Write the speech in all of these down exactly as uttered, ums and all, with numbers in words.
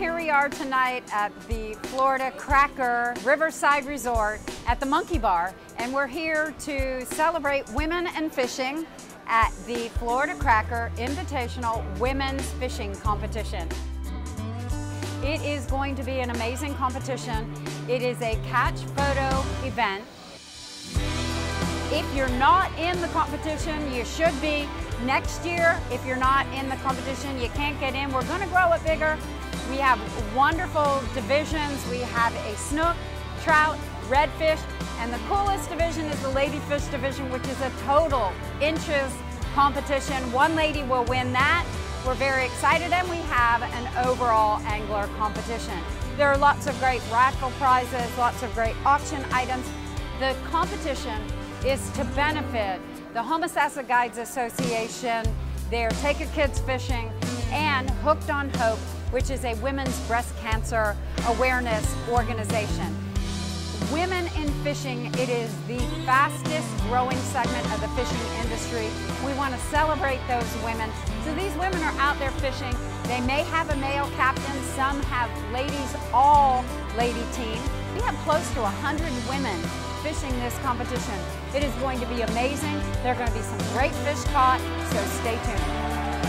here we are tonight at the Florida Cracker Riverside Resort at the Monkey Bar, and we're here to celebrate women and fishing at the Florida Cracker Invitational Women's Fishing Competition. It is going to be an amazing competition. It is a catch photo event. If you're not in the competition, you should be. Next year, if you're not in the competition, you can't get in. We're going to grow it bigger. We have wonderful divisions. We have a snook, trout, redfish, and the coolest division is the ladyfish division, which is a total inches competition. One lady will win that. We're very excited, and we have an overall angler competition. There are lots of great raffle prizes, lots of great auction items. The competition is to benefit the Homosassa Guides Association, their Take a Kids Fishing, and Hooked on Hope, which is a women's breast cancer awareness organization. Women in fishing, it is the fastest growing segment of the fishing industry. We want to celebrate those women. So these women are out there fishing. They may have a male captain, some have ladies, all lady team. We have close to one hundred women fishing this competition. It is going to be amazing. There are going to be some great fish caught, so stay tuned.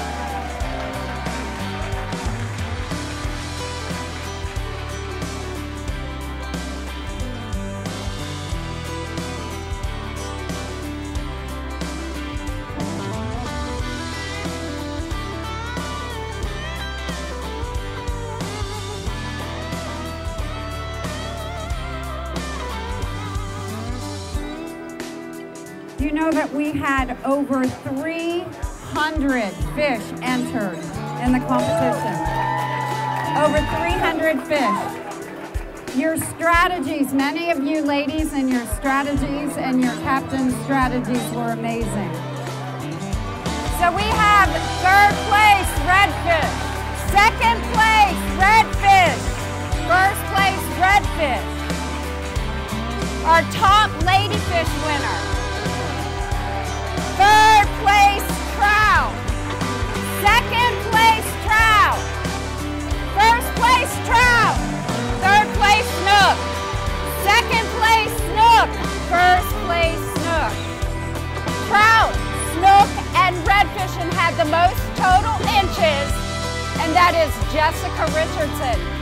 You know that we had over three hundred fish entered in the competition. Over three hundred fish. Your strategies, many of you ladies and your strategies and your captain's strategies were amazing. So we have third place, redfish. Second place, redfish. First place, redfish. Our top ladyfish winner. Third place, trout. Second place, trout. First place, trout. Third place, snook. Second place, snook. First place, snook. Trout, snook, and redfishing had the most total inches, and that is Jessica Richardson.